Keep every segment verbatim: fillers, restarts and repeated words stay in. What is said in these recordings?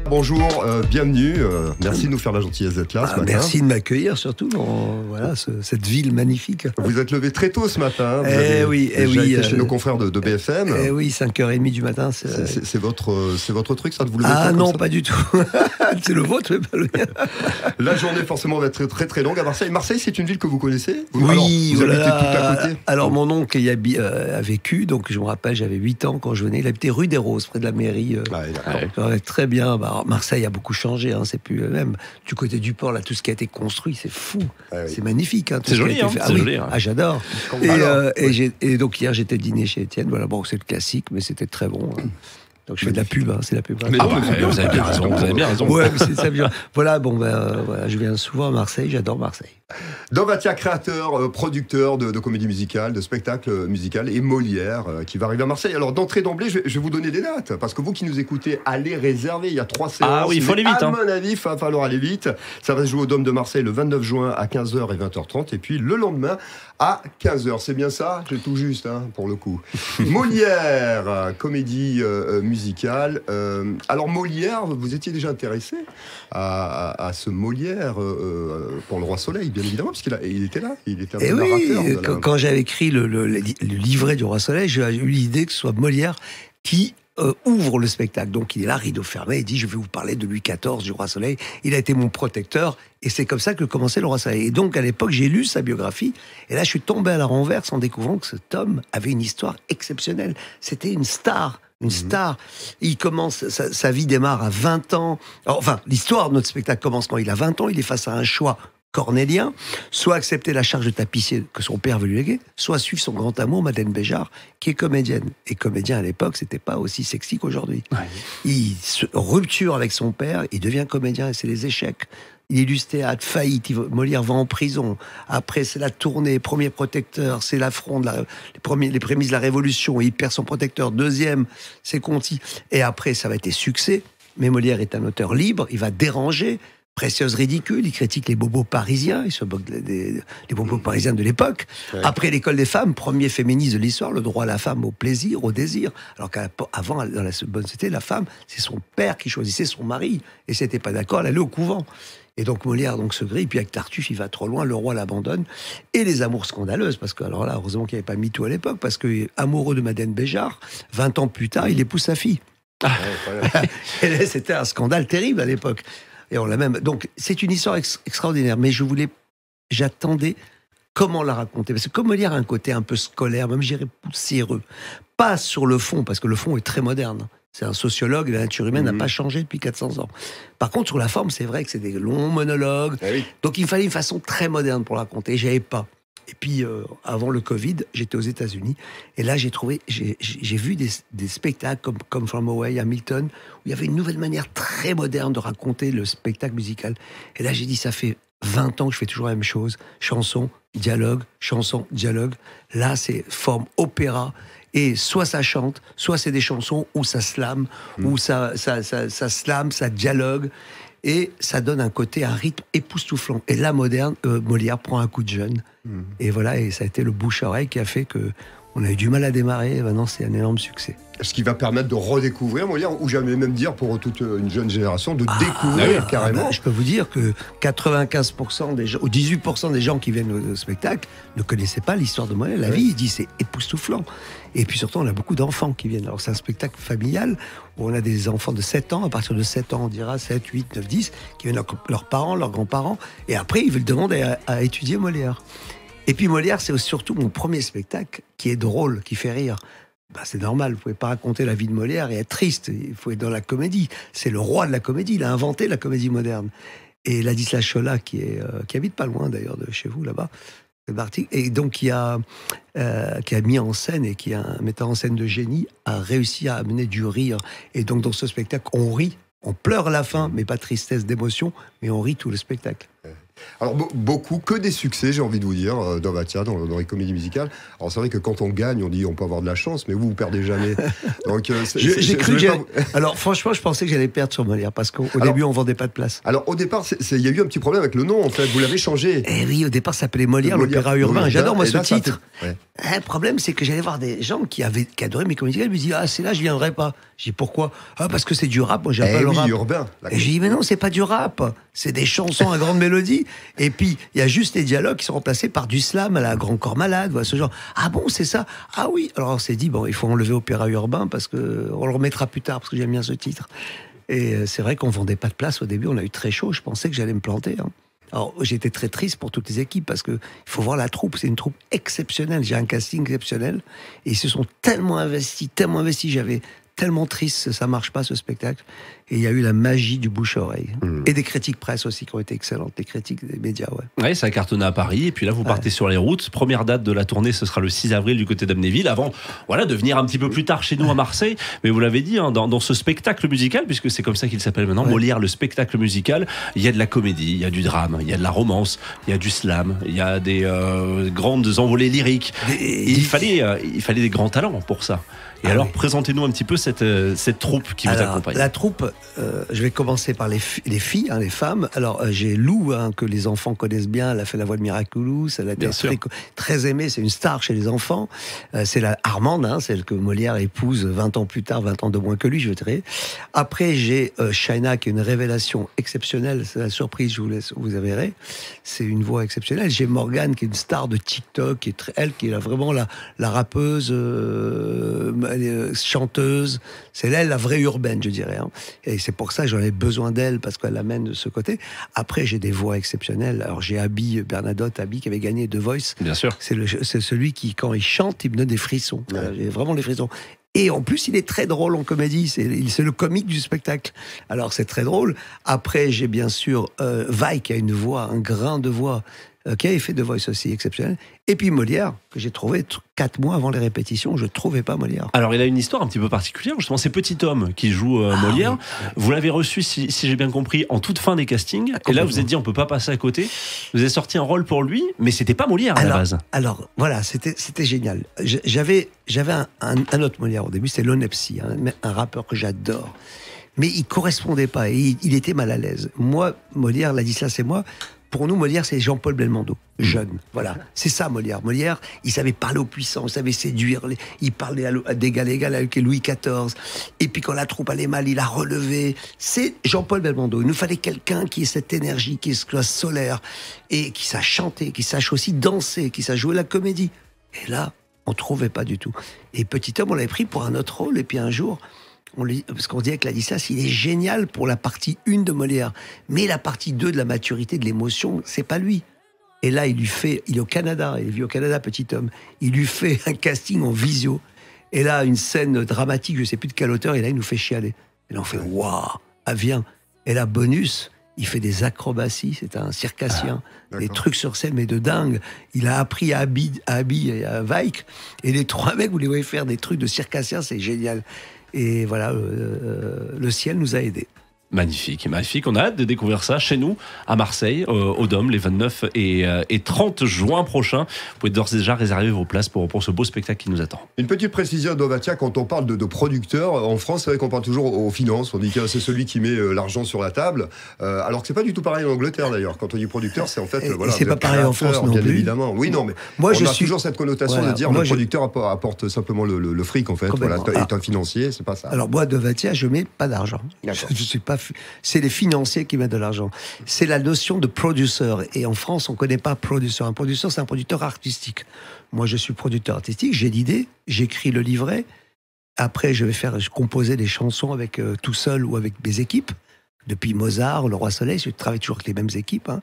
Bonjour, euh, bienvenue. Euh, merci de nous faire la gentillesse d'être là Ah, ce matin. merci de m'accueillir, surtout dans voilà, ce, cette ville magnifique. Vous êtes levé très tôt ce matin. Vous eh avez oui, eh déjà oui, été chez euh, nos confrères de, de B F M. Eh oui, cinq heures trente du matin. C'est, c'est, c'est, c'est, votre, c'est votre truc, ça, de vous lever Ah tôt non, comme ça pas du tout. C'est le vôtre, mais pas le mien. La journée, forcément, va être très, très, très longue à Marseille. Marseille, c'est une ville que vous connaissez? Oui, alors, vous voilà. habitez tout à côté. Alors, mon oncle y habi- euh, a vécu, donc je me rappelle, j'avais huit ans quand je venais. Il habitait rue des Roses, près de la mairie. Euh, Ah, d'accord. ouais, très bien. Bah, alors, Marseille a beaucoup changé, hein, c'est plus le même. Du côté du port, là, tout ce qui a été construit, c'est fou. Ah, oui. C'est magnifique. Hein, tout C'est ce qui a joli, été hein, fait. c'est Ah, joli, oui. hein. Ah, j'adore. Et, Alors, euh, et, oui. j'ai- et donc, hier, j'étais dîner chez Étienne. Voilà, bon, c'est le classique, mais c'était très bon. Hein. Donc, je fais de la pub, hein, c'est la pub. Mais Ah non, bah, mais c'est bien. vous avez bien raison, vous avez bien raison. Ouais, mais c'est ça. bien. Voilà, bon, ben, euh, voilà, je viens souvent à Marseille, j'adore Marseille. Dovatia, créateur, euh, producteur de, de comédie musicale, de spectacle musical, et Molière, euh, qui va arriver à Marseille. Alors, d'entrée d'emblée, je vais, je vais vous donner des dates, parce que vous qui nous écoutez, allez réserver, il y a trois séances. Ah oui, il faut mais aller vite, À hein. mon avis, il va falloir aller vite. Ça va se jouer au Dôme de Marseille le vingt-neuf juin à quinze heures et vingt heures trente, et puis le lendemain à quinze heures. C'est bien ça? J'ai tout juste, hein, pour le coup. Molière, euh, comédie euh, musicale. Euh, alors, Molière, vous étiez déjà intéressé à, à, à ce Molière euh, pour Le Roi Soleil, bien évidemment, parce qu'il a, il était là, il était un Et peu oui, narrateur de la- quand, quand j'avais écrit le, le- le livret du Roi Soleil, j'ai eu l'idée que ce soit Molière qui euh, ouvre le spectacle. Donc il est là, rideau fermé, il dit « Je vais vous parler de Louis quatorze, du Roi Soleil. » Il a été mon protecteur, et c'est comme ça que commençait le Roi Soleil. Et donc à l'époque, j'ai lu sa biographie, et là je suis tombé à la renverse en découvrant que cet homme avait une histoire exceptionnelle. C'était une star. Une star. Il commence, sa, sa vie démarre à vingt ans. Alors, enfin, l'histoire de notre spectacle commence quand il a vingt ans. Il est face à un choix cornélien, soit accepter la charge de tapissier que son père veut lui léguer, soit suivre son grand amour, Madeleine Béjart, qui est comédienne. Et comédien à l'époque, c'était pas aussi sexy qu'aujourd'hui. Ouais. Il se rupture avec son père, il devient comédien et c'est les échecs. Il illustre théâtre, faillite, il va- Molière va en prison. Après, c'est la tournée, premier protecteur, c'est l'affront, de la, les, premiers, les prémices de la Révolution, et il perd son protecteur. Deuxième, c'est Conti. Et après, ça va être des succès. Mais Molière est un auteur libre, il va déranger. Précieuse ridicule, il critique les bobos parisiens, il se moque des, des- des bobos parisiens de l'époque. Ouais. Après l'école des femmes, premier féministe de l'histoire, le droit à la femme au plaisir, au désir. Alors qu'avant, dans la bonne société, la femme, c'est son père qui choisissait son mari. Et si elle n'était pas d'accord, elle allait au couvent. Et donc Molière donc, se grille, puis avec Tartuffe, il va trop loin, le roi l'abandonne. Et les amours scandaleuses, parce que alors là, heureusement qu'il n'y avait pas MeToo à l'époque, parce que amoureux de Madeleine Béjart, vingt ans plus tard, il épouse sa fille. Ouais, incroyable. Et là, c'était un scandale terrible à l'époque. Et on l'a même. Donc, c'est une histoire ex- extraordinaire. Mais je voulais, j'attendais comment la raconter. Parce que comme Molière a un côté un peu scolaire, même j'irais poussiéreux, pas sur le fond, parce que le fond est très moderne. C'est un sociologue, la nature humaine n'a Mhm. pas changé depuis quatre cents ans. Par contre, sur la forme, c'est vrai que c'est des longs monologues. Ah oui. Donc, il me fallait une façon très moderne pour la raconter. Et j'avais pas. Et puis, euh, avant le Covid, j'étais aux États-Unis. Et là, j'ai trouvé, j'ai, j'ai j'ai vu des, des spectacles comme Come From Away, Hamilton, où il y avait une nouvelle manière très moderne de raconter le spectacle musical. Et là, j'ai dit, ça fait vingt ans que je fais toujours la même chose. Chanson, dialogue, chanson, dialogue. Là, c'est forme opéra. Et soit ça chante, soit c'est des chansons où ça slame, Mmh. où ça, ça, ça, ça slame, ça dialogue. Et ça donne un côté, un rythme époustouflant. Et là, moderne, euh, Molière prend un coup de jeune. Mmh. Et voilà, et ça a été le bouche à oreille qui a fait que on a eu du mal à démarrer. Et maintenant, c'est un énorme succès. Ce qui va permettre de redécouvrir Molière, ou j'allais même dire pour toute une jeune génération, de Ah, découvrir ah, carrément. bah, je peux vous dire que quatre-vingt-quinze pour cent des gens, ou dix-huit pour cent des gens qui viennent au, au spectacle ne connaissaient pas l'histoire de Molière. La Ouais. vie, il dit, c'est époustouflant. Et puis surtout, on a beaucoup d'enfants qui viennent. Alors, c'est un spectacle familial où on a des enfants de sept ans. À partir de sept ans, on dira sept, huit, neuf, dix, qui viennent leurs leurs parents, leurs grands-parents. Et après, ils veulent demander à, à étudier Molière. Et puis Molière, c'est surtout mon premier spectacle qui est drôle, qui fait rire. Bah, c'est normal, vous pouvez pas raconter la vie de Molière et être triste. Il faut être dans la comédie. C'est le roi de la comédie. Il a inventé la comédie moderne. Et Ladislas Cholat, qui est euh, qui habite pas loin d'ailleurs de chez vous là-bas, c'est Marty, et donc qui a euh, qui a mis en scène et qui est un metteur en scène de génie, a réussi à amener du rire. Et donc dans ce spectacle, on rit, on pleure à la fin, mais pas de tristesse, d'émotion, mais on rit tout le spectacle. Alors be- beaucoup, que des succès, j'ai envie de vous dire, euh, dans Vatia, dans, dans les comédies musicales. Alors c'est vrai que quand on gagne, on dit on peut avoir de la chance, mais vous, vous perdez jamais. Donc, euh, c'est- Je- c'est- J'ai je cru que vais pas j'allais- vous- Alors franchement, je pensais que j'allais perdre sur Molière parce qu'au au Alors- début, on vendait pas de place. Alors au départ, c'est- c'est- il y a eu un petit problème avec le nom, en fait. Vous l'avez changé. Eh oui, au départ, ça s'appelait Molière, Molière, l'opéra urbain. oui, J'adore moi et ce là, ça a titre. fait- ouais. Eh, Le problème, c'est que j'allais voir des gens qui avaient qui adoraient mes comédies. Ils me disaient ah c'est là, je viendrai pas. Je dis pourquoi? Ah parce que c'est du rap. Moi, j'aime Eh pas le oui, rap. urbain. La- Et j'ai dit, mais non, c'est pas du rap, c'est des chansons à grande mélodie. Et puis, il y a juste les dialogues qui sont remplacés par du slam à la Grand Corps Malade, voilà, ce genre. Ah bon, c'est ça? Ah oui. Alors, on s'est dit, bon, il faut enlever Opéra Urbain parce que on le remettra plus tard parce que j'aime bien ce titre. Et euh, c'est vrai qu'on vendait pas de place au début, on a eu très chaud, je pensais que j'allais me planter. Hein. Alors, j'étais très triste pour toutes les équipes parce que il faut voir la troupe, c'est une troupe exceptionnelle. J'ai un casting exceptionnel et ils se sont tellement investis, tellement investis. J'avais tellement triste, ça marche pas ce spectacle. Et il y a eu la magie du bouche à oreille Mmh. et des critiques presse aussi qui ont été excellentes, des critiques des médias, ouais. Ouais, ça a cartonné à Paris, et puis là vous partez Ouais. sur les routes. Première date de la tournée, ce sera le six avril du côté d'Amnéville, avant voilà, de venir un petit peu plus tard chez nous à Marseille. Mais vous l'avez dit, hein, dans, dans ce spectacle musical, puisque c'est comme ça qu'il s'appelle maintenant, Ouais. Molière, le spectacle musical, il y a de la comédie, il y a du drame, il y a de la romance, il y a du slam, il y a des euh, grandes envolées lyriques. Et il fallait, euh, il fallait des grands talents pour ça. Et Ah alors, oui. présentez-nous un petit peu cette, euh, cette troupe qui vous Alors, accompagne. la troupe, euh, je vais commencer par les, fi- les filles, hein, les femmes. Alors, euh, j'ai Lou, hein, que les enfants connaissent bien. Elle a fait la voix de Miraculous. Elle a été Bien sûr. très, co- très aimée. C'est une star chez les enfants. Euh, c'est la Armande, hein, celle que Molière épouse vingt ans plus tard, vingt ans de moins que lui, je dirais. Après, j'ai euh, Shaina, qui est une révélation exceptionnelle. C'est la surprise, je vous laisse, vous verrez. C'est une voix exceptionnelle. J'ai Morgane, qui est une star de TikTok, qui est très, elle, qui est là, vraiment la, la rappeuse, euh, elle est, euh, chanteuse. C'est elle, la vraie urbaine, je dirais. Hein. Et c'est pour ça que j'en ai besoin d'elle, parce qu'elle amène de ce côté. Après, j'ai des voix exceptionnelles. Alors, j'ai Abby, Bernadotte, Abby, qui avait gagné The Voice. Bien sûr. C'est, le, c'est celui qui, quand il chante, il me donne des frissons. Voilà, j'ai vraiment des frissons. Et en plus, il est très drôle en comédie. C'est, il- c'est le comique du spectacle. Alors, c'est très drôle. Après, j'ai bien sûr euh, Vai, qui a une voix, un grain de voix, euh, qui avait fait The Voice aussi exceptionnel. Et puis Molière, que j'ai trouvé t- quatre mois avant les répétitions. Je ne trouvais pas Molière. Alors, il a une histoire un petit peu particulière, justement, c'est Petit Homme qui joue euh, Ah, Molière. oui. Vous l'avez reçu, si, si j'ai bien compris, en toute fin des castings. Et là, Complètement. vous vous êtes dit, on peut pas passer à côté. Vous avez sorti un rôle pour lui, mais c'était pas Molière à alors, la base. alors, voilà, c'était, c'était génial. Je- J'avais, j'avais un, un, un autre Molière au début, c'est Lonepsy, un, un rappeur que j'adore. Mais il correspondait pas et il, il était mal à l'aise. Moi, Molière, Ladislas et moi, pour nous, Molière, c'est Jean-Paul Belmondo, jeune. Voilà, c'est ça, Molière. Molière, il savait parler aux puissants, il savait séduire, les- il parlait à, l'o- à d'égal à égal avec Louis quatorze. Et puis quand la troupe allait mal, il a relevé. C'est Jean-Paul Belmondo. Il nous fallait quelqu'un qui ait cette énergie, qui soit solaire, et qui sache chanter, qui sache aussi danser, qui sache jouer la comédie. Et là, on trouvait pas du tout. Et Petit Homme, on l'avait pris pour un autre rôle, et puis un jour... On lui, parce qu'on disait que Ladislas, il est génial pour la partie un de Molière. Mais la partie deux de la maturité, de l'émotion, c'est pas lui. Et là, il lui fait, il est au Canada, il vit au Canada, Petit Homme. Il lui fait un casting en visio. Et là, une scène dramatique, je sais plus de quelle hauteur, et là, il nous fait chialer. Et là, on fait, waouh, ah, viens. Et là, bonus, il fait des acrobaties, c'est un circassien, Ah, des d'accord. trucs sur scène, mais de dingue. Il a appris à Abby, à Abby et à Vaik, et les trois mecs, vous les voyez faire des trucs de circassien, c'est génial. Et voilà, euh, le ciel nous a aidés. Magnifique, magnifique. On a hâte de découvrir ça chez nous, à Marseille, euh, au Dôme, les vingt-neuf et, euh, et trente juin prochains. Vous pouvez d'ores et déjà réserver vos places pour, pour ce beau spectacle qui nous attend. Une petite précision d'Ovatia, quand on parle de, de producteur, en France, c'est vrai qu'on parle toujours aux finances, on dit que c'est celui qui met euh, l'argent sur la table, euh, alors que c'est pas du tout pareil en Angleterre d'ailleurs. Quand on dit producteur, c'est en fait... Et- euh, voilà, et c'est vous pas êtes pareil en créateur, France non bien plus. évidemment. Oui, non, mais Moi, on je a suis... toujours cette connotation Voilà, de dire moi, le je- producteur apporte, apporte simplement le, le- le fric, en fait. Voilà, Complètement. est un financier, c'est pas ça. Alors moi, de Vatia, je mets pas d'argent. D'accord. Je, je suis pas. fi- C'est les financiers qui mettent de l'argent. C'est la notion de producer. Et en France, on connaît pas producer. Un producer, c'est un producteur artistique. Moi, je suis producteur artistique. J'ai l'idée, j'écris le livret. Après, je vais faire, je composer des chansons avec euh, tout seul ou avec mes équipes. Depuis Mozart, Le Roi Soleil, je travaille toujours avec les mêmes équipes. Hein.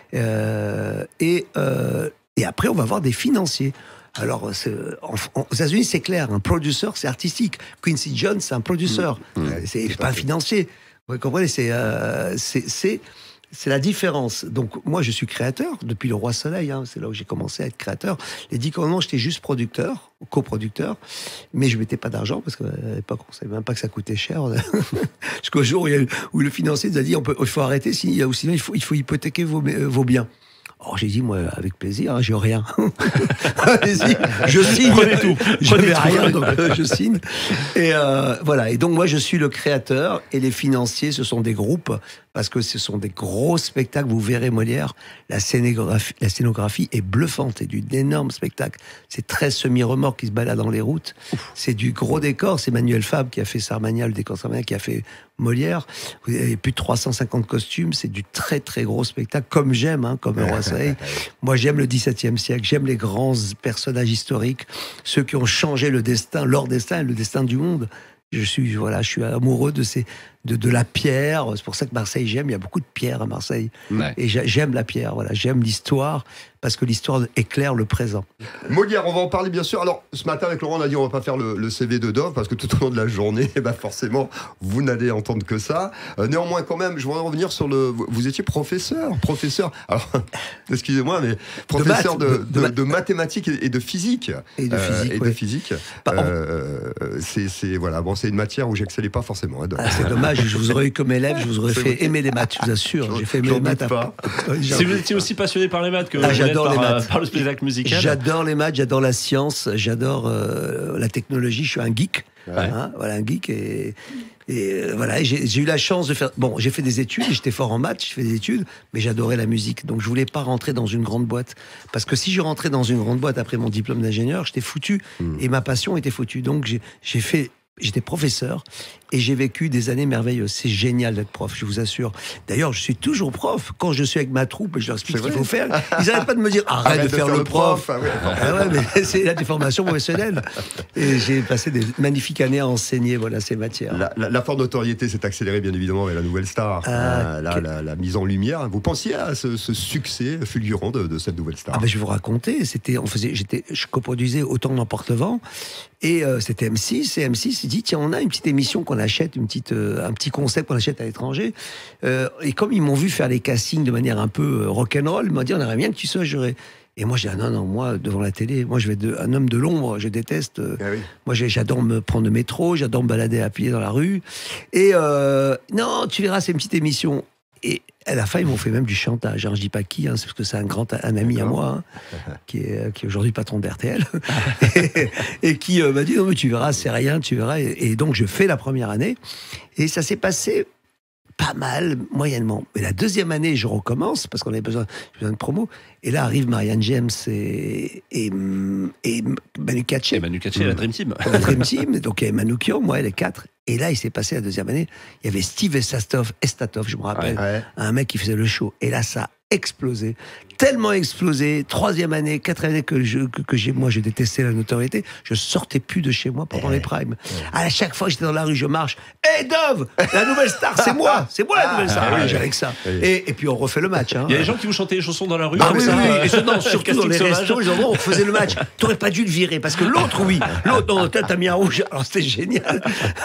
Euh, et euh, et après, on va avoir des financiers. Alors, c'est- en- en- aux États-Unis, c'est clair, un producer, c'est artistique. Quincy Jones, c'est un producer. Mmh. C'est Tout c'est à pas un fait. financier. Vous comprenez, c'est, euh, c'est, c'est C'est la différence. Donc, moi, je suis créateur depuis Le Roi Soleil. Hein, c'est là où j'ai commencé à être créateur. Les Dix Commandements, j'étais juste producteur, coproducteur, mais je mettais pas d'argent parce qu'à l'époque, on savait même pas que ça coûtait cher. Jusqu'au jour où, il y a eu, où le financier nous a dit on peut, il faut arrêter, sinon, sinon il, faut, il faut hypothéquer vos, vos biens. Alors j'ai dit, moi, avec plaisir, hein, j'ai rien. Allez-y, je signe. Prenez tout. Je n'avais rien, donc euh, je signe. Et euh, voilà. Et donc, moi, je suis le créateur et les financiers, ce sont des groupes, parce que ce sont des gros spectacles. Vous verrez Molière, la scénographie, la scénographie est bluffante. C'est d'énormes spectacles. C'est treize semi-remorques qui se baladent dans les routes. C'est du gros décor. C'est Manuel Fabre qui a fait Sarmagnat, le décor Sarmagnat, qui a fait Molière. Vous avez plus de trois cent cinquante costumes. C'est du très, très gros spectacle, comme j'aime, hein, comme Le Roi Soleil. Moi, j'aime le dix-septième siècle. J'aime les grands personnages historiques, ceux qui ont changé le destin, leur destin et le destin du monde. Je suis, voilà, je suis amoureux de, ces, de, de la pierre. C'est pour ça que Marseille, j'aime. Il y a beaucoup de pierres à Marseille. Ouais. Et j'aime la pierre. Voilà. J'aime l'histoire parce que l'histoire éclaire le présent. Molière, on va en parler bien sûr. Alors, ce matin, avec Laurent, on a dit on va pas faire le, le C V de Dove parce que tout au long de la journée, bah forcément, vous n'allez entendre que ça. Euh, néanmoins, quand même, je voudrais revenir sur le. Vous étiez professeur, professeur. Alors, excusez-moi, mais professeur de, de, de, de, de mathématiques et de physique. Et de physique. Euh, et ouais. de physique. Euh, c'est voilà. Bon, c'est une matière où j'excellais pas forcément. Hein, ah, c'est dommage. Je vous aurais eu comme élève, je vous aurais fait aimer les maths. Je vous assure. J'ai fait aimer les maths. Pas. Si vous étiez aussi passionné par les maths que ah, j'adore par, les maths. par le spectacle musical. J'adore les maths, j'adore la science, j'adore euh, la technologie. Je suis un geek, ouais. hein, voilà un geek et, et euh, voilà. J'ai eu la chance de faire. Bon, j'ai fait des études, j'étais fort en maths, j'ai fait des études, mais j'adorais la musique. Donc je voulais pas rentrer dans une grande boîte parce que si je rentrais dans une grande boîte après mon diplôme d'ingénieur, j'étais foutu mmh. et ma passion était foutue. Donc j'ai fait. J'étais professeur et j'ai vécu des années merveilleuses. C'est génial d'être prof, je vous assure. D'ailleurs, je suis toujours prof. Quand je suis avec ma troupe et je leur explique ce qu'il faut faire, ils n'arrêtent pas de me dire arrête, arrête de, de faire, faire le prof. prof. Ah ouais, ah ouais, mais c'est la déformation professionnelle. Et j'ai passé des magnifiques années à enseigner voilà, ces matières. La, la, la forte notoriété s'est accélérée, bien évidemment, avec la Nouvelle Star. Ah, la, que... la, la mise en lumière. Vous pensiez à ce, ce succès fulgurant de, de cette Nouvelle Star? Ah ben, je vais vous raconter. C'était, on faisait, j'étais, je coproduisais Autant n'emporte le vent. Et euh, c'était M six. Et M six s'est dit tiens, on a une petite émission qu'on achète, une petite, euh, un petit concept qu'on achète à l'étranger. Euh, et comme ils m'ont vu faire les castings de manière un peu euh, rock'n'roll, ils m'ont dit on aimerait bien que tu sois juré. Et moi j'ai dit ah, non non moi devant la télé, moi je vais être un homme de l'ombre, je déteste. Euh, ah oui. Moi j'adore me prendre le métro, j'adore me balader à pied dans la rue. Et euh, non tu verras c'est une petite émission. Et à la fin, ils m'ont fait même du chantage. Alors, je dis pas qui, hein, c'est parce que c'est un grand un ami à moi, hein, qui est, qui est aujourd'hui patron d'R T L, et, et qui euh, m'a dit non mais tu verras, c'est rien, tu verras. Et, et donc je fais la première année, et ça s'est passé pas mal, moyennement. Mais la deuxième année, je recommence parce qu'on avait besoin, besoin de promo. Et là arrive Marianne James et, et, et Manu Katché. Et Manu Katché, mmh. la Dream Team. La Dream Team. Donc il y avait Manoukian, moi, les quatre. Et là, il s'est passé la deuxième année. Il y avait Steve Estatov, Estatov je me rappelle, ouais. un mec qui faisait le show. Et là, ça a explosé. Tellement explosé. Troisième année, quatrième année que, je, que, que j'ai, moi, je détestais la notoriété. Je sortais plus de chez moi pendant ouais. les primes. Ouais. À chaque fois que j'étais dans la rue, je marche. Hé, hey, Dove, la nouvelle star, c'est moi. C'est moi la nouvelle star. Ah, oui, j'avais que ça. Oui. Et, et puis, on refait le match. Hein. Il y a des gens qui vous chantaient les chansons dans la rue. Ah comme oui, ça, oui, euh, et ce, non, surtout dans les restos, ils ont, on faisait le match. T'aurais pas dû le virer parce que l'autre, oui. L'autre, non, t'as mis un rouge. Alors, c'était génial.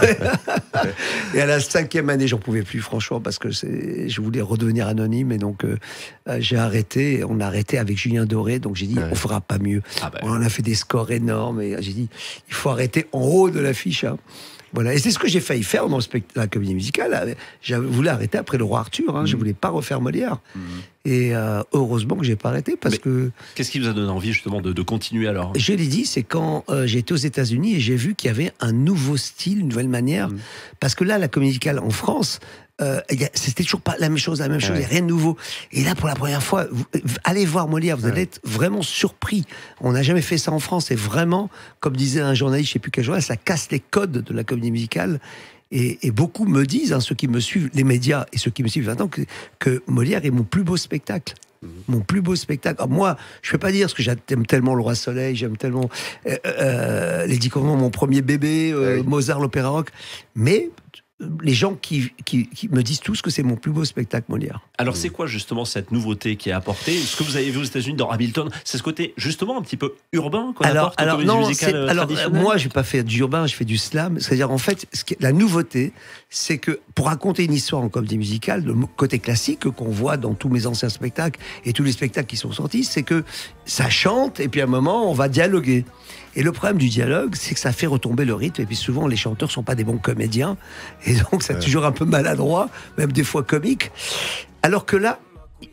Et à la cinquième année, j'en pouvais plus, franchement, parce que je voulais redevenir anonyme. Et donc, euh, j'ai arrêté. On a arrêté avec Julien Doré. Donc, j'ai dit, ouais. on fera pas mieux. Ah ben. On a fait des scores énormes. Et j'ai dit, il faut arrêter en haut de l'affiche. Hein. Voilà. Et c'est ce que j'ai failli faire dans le spectacle, la comédie musicale. Je voulais arrêter après Le Roi Arthur. Hein. Mmh. Je voulais pas refaire Molière. Mmh. Et euh, heureusement que j'ai pas arrêté parce Mais que. Qu'est-ce qui vous a donné envie justement de, de continuer alors? Je l'ai dit, c'est quand euh, j'ai été aux États-Unis et j'ai vu qu'il y avait un nouveau style, une nouvelle manière. Mmh. Parce que là, la comédie musicale en France, euh, c'était toujours pas la même chose, la même chose, il ouais. n'y a rien de nouveau. Et là, pour la première fois, vous, allez voir Molière, vous ouais. allez être vraiment surpris. On n'a jamais fait ça en France. Et vraiment, comme disait un journaliste, je sais plus quel journal, ça casse les codes de la comédie musicale. Et, et beaucoup me disent, hein, ceux qui me suivent, les médias et ceux qui me suivent vingt ans, que, que Molière est mon plus beau spectacle. Mmh. Mon plus beau spectacle. Alors moi, je ne peux pas dire parce que j'aime tellement Le Roi Soleil, j'aime tellement euh, euh, les Dix Commandements, mon premier bébé, euh, oui. Mozart, l'opéra rock. Mais les gens qui, qui, qui me disent tous que c'est mon plus beau spectacle Molière. Alors c'est quoi justement cette nouveauté qui est apportée? Ce que vous avez vu aux États-Unis dans Hamilton, c'est ce côté justement un petit peu urbain qu'on alors, apporte alors, aux comédies non, musicales c'est- alors, traditionnelles? moi, je n'ai pas fait du urbain, je fais du slam. C'est-à-dire, en fait, ce qui, la nouveauté, c'est que pour raconter une histoire en comédie musicale, le côté classique qu'on voit dans tous mes anciens spectacles et tous les spectacles qui sont sortis, c'est que ça chante et puis à un moment, on va dialoguer. Et le problème du dialogue, c'est que ça fait retomber le rythme. Et puis souvent, les chanteurs ne sont pas des bons comédiens. Et donc, c'est Ouais. toujours un peu maladroit, même des fois comique. Alors que là,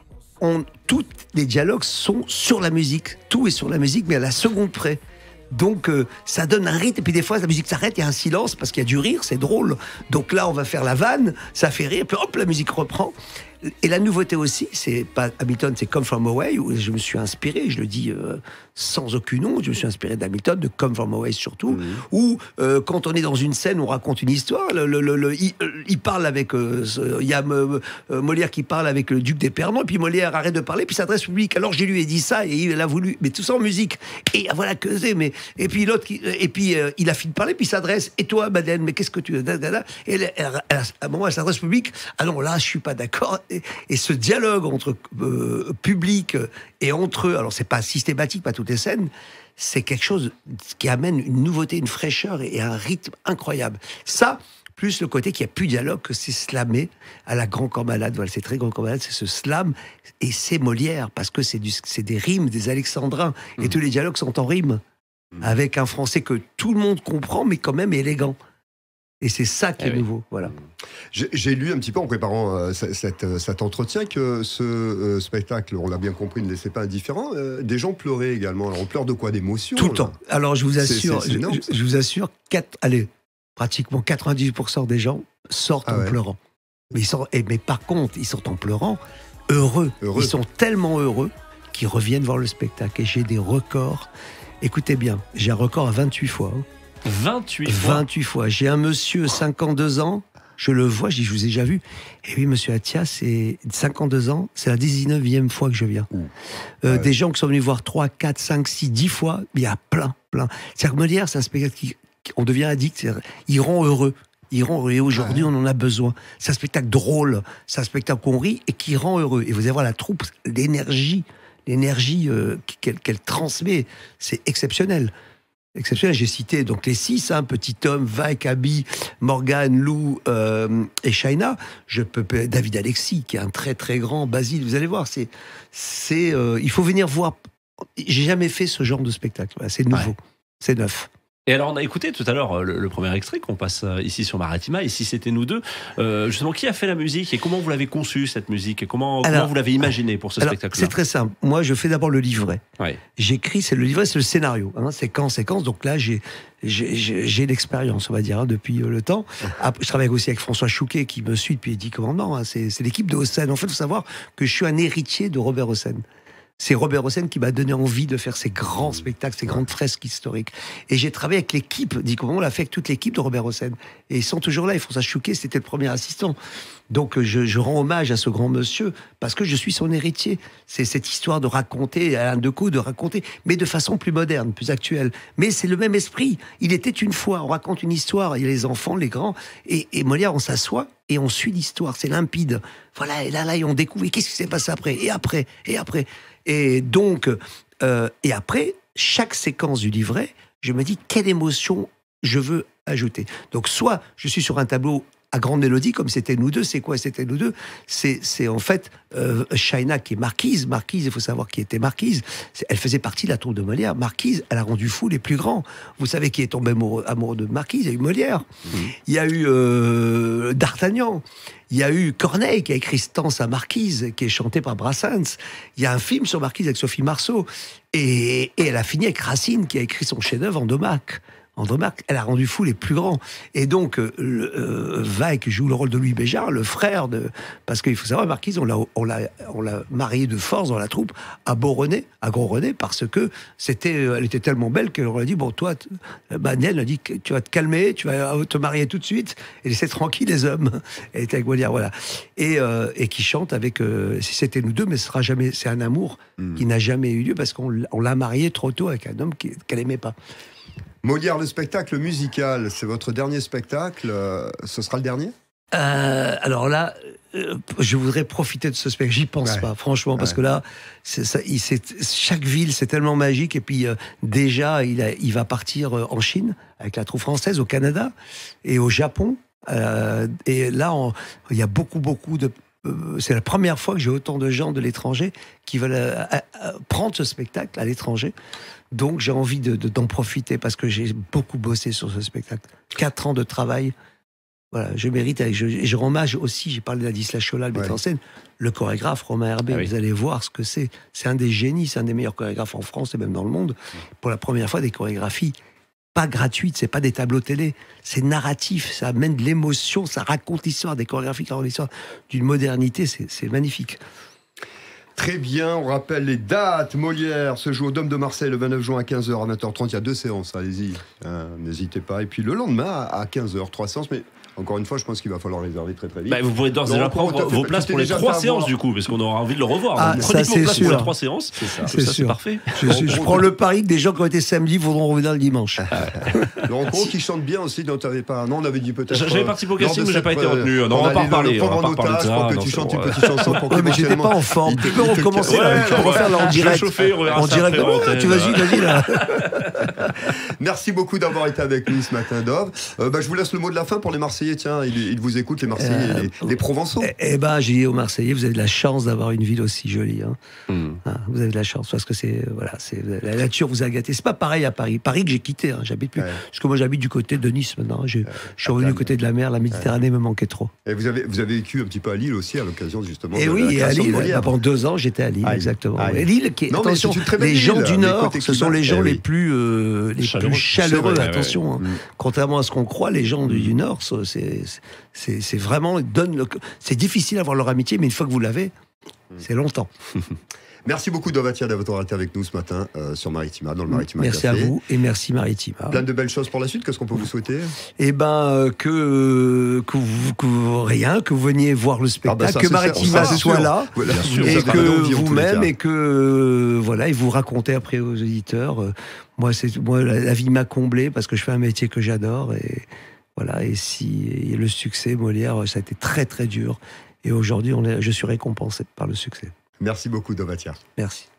on, tous les dialogues sont sur la musique. Tout est sur la musique, mais à la seconde près. Donc, euh, ça donne un rythme. Et puis, des fois, la musique s'arrête, il y a un silence parce qu'il y a du rire, c'est drôle. Donc là, on va faire la vanne, ça fait rire, puis hop, la musique reprend. Et la nouveauté aussi, c'est pas Hamilton, c'est Come From Away, où je me suis inspiré, je le dis euh, sans aucune honte, je me suis inspiré d'Hamilton, de Come From Away surtout, Mmh. où euh, quand on est dans une scène, on raconte une histoire, le, le, le, le- il, euh, il parle avec, euh, ce- il y a euh, euh, Molière qui parle avec le duc d'Épernon, et puis Molière arrête de parler, puis s'adresse au public. Alors j'ai lui ai dit ça, et il a voulu, mais tout ça en musique. Et voilà que c'est, mais et puis l'autre, qui- et puis euh, il a fini de parler, puis il s'adresse. Et toi, Madeleine, mais qu'est-ce que tu, da, da, da. Et elle, elle- elle- à un moment, elle s'adresse au public. Ah non, là, je suis pas d'accord. Et, et ce dialogue entre euh, public et entre eux, alors c'est pas systématique, pas toutes les scènes. C'est quelque chose qui amène une nouveauté, une fraîcheur et un rythme incroyable. Ça, plus le côté qu'il n'y a plus de dialogue, que c'est slamé à la Grand Corps Malade. Voilà, c'est très Grand Corps Malade, c'est ce slam. Et c'est Molière, parce que c'est, du, c'est des rimes, des alexandrins. Et Mmh. tous les dialogues sont en rime. Mmh. Avec un français que tout le monde comprend, mais quand même élégant. Et c'est ça qui Eh est oui. nouveau. Voilà. J'ai j'ai lu un petit peu en préparant euh, c- cet, euh, cet entretien que ce euh, spectacle, on l'a bien compris, ne laissait pas indifférent. Euh, des gens pleuraient également. Alors on pleure de quoi? D'émotion? Tout le là temps. Alors je vous C'est- assure, c'est- c'est je, énorme, je- je vous assure, quatre, allez, pratiquement quatre-vingt-dix pour cent des gens sortent Ah en ouais. pleurant. Mais, ils sortent, et, mais par contre, ils sortent en pleurant, heureux. Heureux. Ils sont tellement heureux qu'ils reviennent voir le spectacle. Et j'ai des records. Écoutez bien, j'ai un record à vingt-huit fois. hein. vingt-huit fois. vingt-huit fois. J'ai un monsieur, cinquante-deux ans, je le vois, je dis, je vous ai déjà vu. Et oui, monsieur Attia, c'est cinquante-deux ans, c'est la dix-neuvième fois que je viens. Ouh. Euh, Ouais. Des gens qui sont venus voir trois, quatre, cinq, six, dix fois, mais il y a plein, plein. C'est-à-dire que Molière, c'est un spectacle qui, qui- on devient addict, c'est-à-dire, il rend heureux. Il rend heureux. Et aujourd'hui, on en a besoin. C'est un spectacle drôle, c'est un spectacle qu'on rit et qui rend heureux. Et vous allez voir la troupe, l'énergie, l'énergie euh, qu'elle qu'elle transmet, c'est exceptionnel. Exceptionnel. J'ai cité donc les six, hein, Petit Homme, Vaik, Abby, Morgane, Lou euh, et Shaina. Je peux David Alexis, qui est un très très grand, Basile. Vous allez voir, c'est, c'est, euh, il faut venir voir. J'ai jamais fait ce genre de spectacle. Voilà, c'est nouveau, Ouais. c'est neuf. Et alors, on a écouté tout à l'heure euh, le, le premier extrait qu'on passe euh, ici sur Maritima, et si c'était nous deux, euh, justement, qui a fait la musique et comment vous l'avez conçue, cette musique, et comment, Alors, comment vous l'avez imaginée pour ce Alors, spectacle-là? c'est très simple. Moi, je fais d'abord le livret. Ouais. J'écris, c'est le livret, c'est le scénario, hein, séquence, séquence. Donc là, j'ai, j'ai, j'ai, j'ai l'expérience, on va dire, hein, depuis euh, le temps. Après, je travaille aussi avec François Chouquet, qui me suit depuis les dix commandements. Hein, c'est, c'est l'équipe de Hossein. En fait, il faut savoir que je suis un héritier de Robert Hossein. C'est Robert Hossein qui m'a donné envie de faire ces grands spectacles, ces grandes fresques historiques. Et j'ai travaillé avec l'équipe, dit comment on l'a fait avec toute l'équipe de Robert Hossein. Et ils sont toujours là. Et François Chouquet, c'était le premier assistant. Donc je, je rends hommage à ce grand monsieur parce que je suis son héritier. C'est cette histoire de raconter, Alain Decaux, de raconter, mais de façon plus moderne, plus actuelle. Mais c'est le même esprit. Il était une fois, on raconte une histoire, il y a les enfants, les grands, et, et Molière, on s'assoit et on suit l'histoire, c'est limpide. Voilà, et là, là, et on découvre, et qu'est-ce qui s'est passé après, et après, et après. Et donc, euh, et après, chaque séquence du livret, je me dis quelle émotion je veux ajouter. Donc, soit je suis sur un tableau à grande mélodie, comme c'était nous deux. C'est quoi c'était nous deux? C'est, c'est en fait euh, Shaina qui est marquise. Marquise, il faut savoir qui était marquise. C'est, elle faisait partie de la troupe de Molière. Marquise, elle a rendu fou les plus grands. Vous savez qui est tombé amoureux, amoureux de Marquise? Il y a eu Molière. Mmh. Il y a eu euh, D'Artagnan. Il y a eu Corneille qui a écrit Stance à Marquise, qui est chanté par Brassens. Il y a un film sur Marquise avec Sophie Marceau. Et, et elle a fini avec Racine, qui a écrit son chef-d'œuvre Andromaque. Andromaque, elle a rendu fou les plus grands. Et donc, euh, euh, Vaik joue le rôle de Louis Béjart, le frère de... Parce qu'il faut savoir, Marquise, on l'a, on l'a, on l'a mariée de force dans la troupe à Beaurené, à Gros-René, parce que c'était, elle était tellement belle qu'elle aurait dit, bon, toi, Daniel a dit, tu vas te calmer, tu vas te marier tout de suite, et laisser tranquille les hommes. Elle était avec Molière, voilà. Et, euh, et qui chante avec... Euh, si c'était nous deux, mais ce sera jamais... C'est un amour mmh. qui n'a jamais eu lieu, parce qu'on on l'a mariée trop tôt avec un homme qui, qu'elle n'aimait pas. Molière, le spectacle musical, c'est votre dernier spectacle. euh, ce sera le dernier? Euh, alors là, euh, je voudrais profiter de ce spectacle. J'y pense Ouais. pas, franchement, parce Ouais. que là, c'est ça, il, c'est, chaque ville, c'est tellement magique. Et puis euh, déjà, il, a, il va partir euh, en Chine avec la troupe française, au Canada et au Japon. Euh, et là, on- il y a beaucoup, beaucoup de. euh, c'est la première fois que j'ai autant de gens de l'étranger qui veulent euh, euh, euh, prendre ce spectacle à l'étranger. Donc j'ai envie de, de- d'en profiter parce que j'ai beaucoup bossé sur ce spectacle. Quatre ans de travail. Voilà, je mérite, avec, je, et je rends hommage aussi, j'ai parlé d'Ladislas Cholat, le metteur Ouais. en scène, le chorégraphe Romain Herbé, Ah oui. vous allez voir ce que c'est. C'est un des génies, c'est un des meilleurs chorégraphes en France et même dans le monde. Pour la première fois, des chorégraphies pas gratuites, c'est pas des tableaux télé, c'est narratif, ça amène de l'émotion, ça raconte l'histoire, des chorégraphies qui racontent l'histoire d'une modernité, c'est, c'est magnifique. Très bien, on rappelle les dates. Molière se joue au Dôme de Marseille le vingt-neuf juin à quinze heures, à vingt heures trente. Il y a deux séances, allez-y, hein, n'hésitez pas. Et puis le lendemain à quinze heures, trois séances. Mais encore une fois, je pense qu'il va falloir réserver très très vite. Bah, vous pourrez d'ores et Non, déjà comment prendre t'as fait vos pas- places tu t'es pour les déjà trois fait séances avoir. du coup, parce qu'on aura envie de le revoir. Ah, Donc, ça, prenez c'est vos places sûr. pour les trois séances. C'est ça. Comme C'est ça, c'est sûr. parfait. Je, je- je prends le pari que des gens qui ont été samedi voudront revenir le dimanche. Laurent Gros qui chante bien aussi, dont t'avais pas. Non, on avait dit peut-être. J'avais euh, participé au lors casting, de mais j'ai cette, pas été euh, retenu. Non, on va pas allait en parler, le prendre on va en pas parler de otage ça, pour que non, tu c'est chantes bon, une ouais. petite chanson pour que Ouais, mais j'étais éventuellement- pas en forme. il te- Tu peux il te recommencer casse- là, Ouais, tu peux ouais, refaire là en Je vais direct. chauffer, on verra En ça direct, après, ouais, l'antenne. tu vas-y, vas-y là. Merci beaucoup d'avoir été avec nous ce matin, Dov. Euh, bah, je vous laisse le mot de la fin pour les Marseillais. Tiens, ils, ils vous écoutent, les Marseillais, Euh, les, les Provençaux. Eh, eh ben, j'ai dit aux Marseillais, vous avez de la chance d'avoir une ville aussi jolie. Hein. Hmm. Hein, vous avez de la chance parce que c'est voilà, c'est la nature vous a gâté. C'est pas pareil à Paris. Paris que j'ai quitté, hein, j'habite plus. Ouais. Parce que moi j'habite du côté de Nice maintenant. Je, je suis revenu Cannes. du côté de la mer, la Méditerranée me manquait trop. Et vous avez, vous avez vécu un petit peu à Lille aussi, à l'occasion justement Et de oui, la et à création de Lille, Molière. bah, pendant deux ans j'étais à Lille, Aïe. exactement. Aïe. Et Lille, qui est, Non, mais attention, c'est une très belle les ville, gens du mais Nord, côté ce sont climat, les gens eh les oui. plus euh, les Chaleureux. plus chaleureux. C'est vrai, attention, hein. Mm. Contrairement à ce qu'on croit, les gens du, du Nord, ça, c'est c'est c'est vraiment ils donnent le- c'est difficile d'avoir leur amitié, mais une fois que vous l'avez, c'est longtemps. Merci beaucoup, Dovatia, d'avoir été avec nous ce matin euh, sur Maritima, dans le Maritima Merci Café. à vous et merci Maritima. Plein de belles choses pour la suite. Qu'est-ce qu'on peut vous souhaiter? Eh ben euh, que que vous, que vous- rien, que vous veniez voir le spectacle, Ah bah ça, que c'est- Maritima ça, c'est soit sûr. là. Voilà. Bien sûr. Vous Et avez donné que envie, en tous les vous-même cas. et que euh, voilà et vous racontez après aux auditeurs. euh, moi c'est moi la, la vie m'a comblé parce que je fais un métier que j'adore et voilà et si et le succès Molière ça a été très très dur et aujourd'hui on est, je suis récompensé par le succès. Merci beaucoup, Dovatia. Merci.